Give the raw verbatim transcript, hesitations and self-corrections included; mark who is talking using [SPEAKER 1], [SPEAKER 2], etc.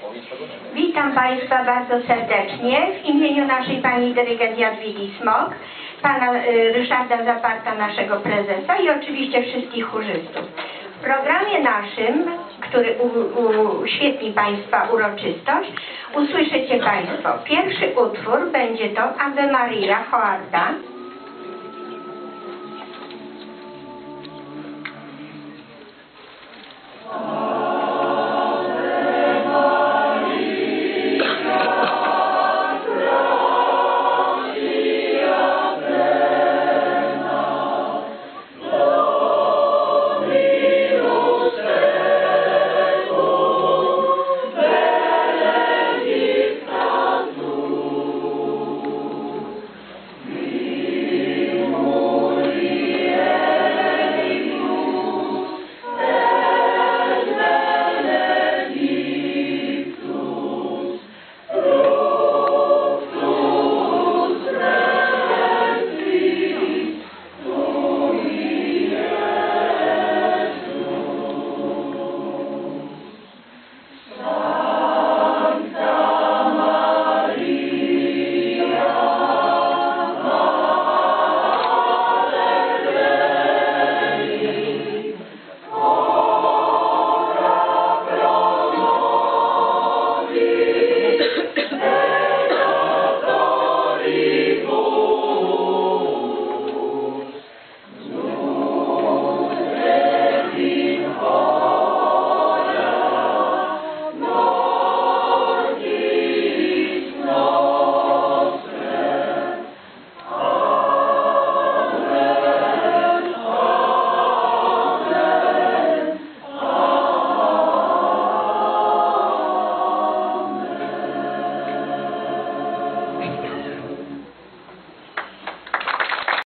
[SPEAKER 1] Witam Państwa bardzo serdecznie w imieniu naszej Pani Dyrygent Jadwigi Smok, Pana Ryszarda Zaparta, naszego prezesa i oczywiście wszystkich chórzystów. W programie naszym, który uświetni Państwa uroczystość, usłyszycie Państwo. Pierwszy utwór będzie to Ave Maria Hoarda.